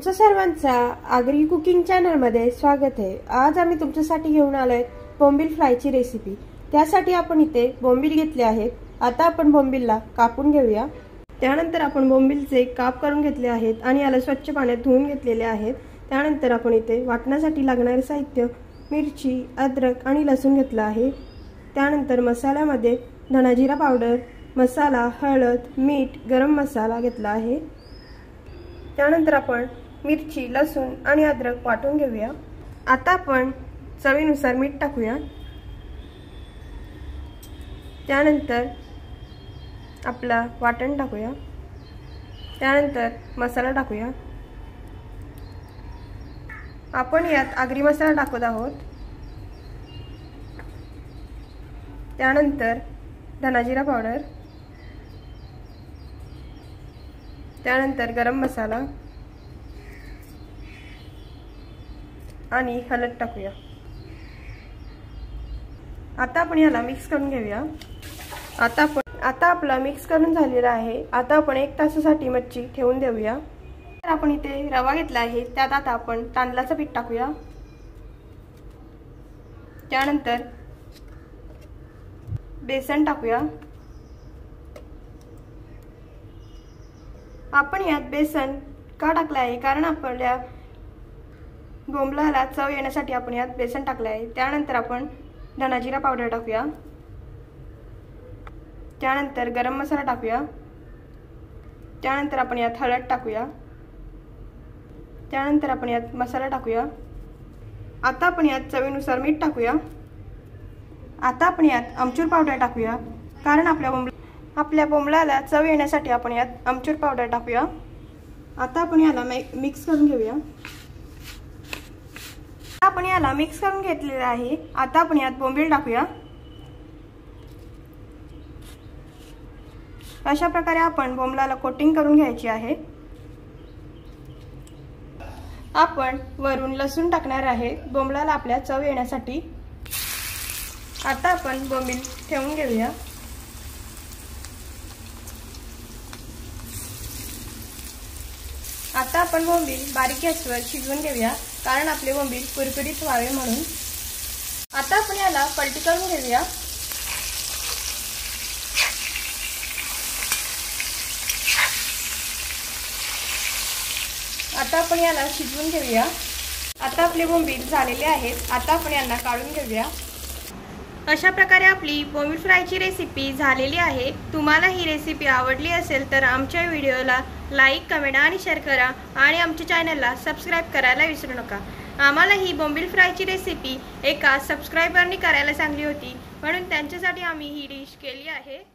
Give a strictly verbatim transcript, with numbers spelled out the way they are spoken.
तुमचं सर्वांचा Agri cooking channel मध्ये स्वागत आहे। आज आम्ही तुमच्यासाठी घेऊन आलोय बोंबील फ्रायची रेसिपी। त्यासाठी आपण इथे बोंबील घेतले आहेत। आता आपण बोंबीलला कापून घेऊया। त्यानंतर आपण बोंबीलचे काप करून घेतले आहेत आणि याला स्वच्छ पाण्यात धुवून घेतलेले आहेत। त्यानंतर आपण इथे वाटण्यासाठी लागणारे साहित्य मिरची, अद्रक आणि लसूण घेतला आहे। त्यानंतर मसाल्यामध्ये धना जिरा पावडर, मसाला, हळद, मीठ, गरम मसाला घेतला आहे। त्यानंतर आपण मिरची, लसूण आणि अद्रक वाटून घेऊया। आता आपण चवीनुसार मीठ टाकूया। त्यानंतर आपला वाटण टाकूया। त्यानंतर मसाला टाकूया। आपण यात आगरी मसाला टाकत आहोत। त्यानंतर धना जिरा पावडर, त्यानंतर गरम मसाला आणि हळद टाकूया। आता आपण याला मिक्स करून घेऊया। आता आपण आता आपला मिक्स करून झालेला आहे। आता आपण एक तासासाठी मच्छी ठेवून देऊया। तर आपण इथे रवा घेतला आहे। त्यात आता आपण तांदळाचं पीठ टाकूया। त्यानंतर बेसन टाकूया। आपण यात बेसन का टाकले आहे कारण आपल्या बोंबलाला चव येण्यासाठी आपण यात बेसन टाकले आहे। त्यानंतर आपण धना जिरा पावडर टाकूया। त्यानंतर गरम मसाला टाकूया। त्यानंतर आपण यात हळद टाकूया। त्यानंतर आपण यात मसाला टाकूया। आता आपण यात चवीनुसार मीठ टाकूया। आता आपण यात आमचूर पावडर टाकूया कारण आपल्या बोंबला आपल्या बोंबलाला चव येण्यासाठी आपण यात आमचूर पावडर टाकूया। आता आपण याला मिक्स करून घेऊया। आपण याला मिक्स करून घेतलेले आहे। आता आपण यात बोंबील टाकूया। अशा प्रकारे आपण बोंबलाला कोटिंग करून घ्यायची आहे। आपण वरून लसूण टाकणार आहे बोंबलाला आपल्या चव येण्यासाठी। आता आपण बोंबील ठेवून घेऊया। आता आपण बोंबील बारीक गॅसवर शिजवून घेऊया कारण आपले बोंबील कुरकुरीत व्हावे म्हणून। आता आपण याला पलटी करून घेऊया। आता आपण याला शिजवून घेऊया। आता आपले बोंबील झालेले आहेत। आता आपण यांना काढून घेऊया। अशा प्रकारे आपली बोंबील फ्रायची रेसिपी झालेली आहे। तुम्हाला ही रेसिपी आवडली असेल तर आमच्या व्हिडिओला लाईक, कमेंट आणि शेअर करा आणि आमच्या चॅनलला सबस्क्राईब करायला विसरू नका। आम्हाला ही बोंबील फ्रायची रेसिपी एका सबस्क्रायबरनी करायला सांगली होती म्हणून त्यांच्यासाठी आम्ही ही डिश केली आहे।